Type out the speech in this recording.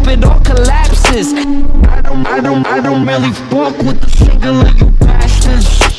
it all collapses. I don't really fuck with the single of you bastards.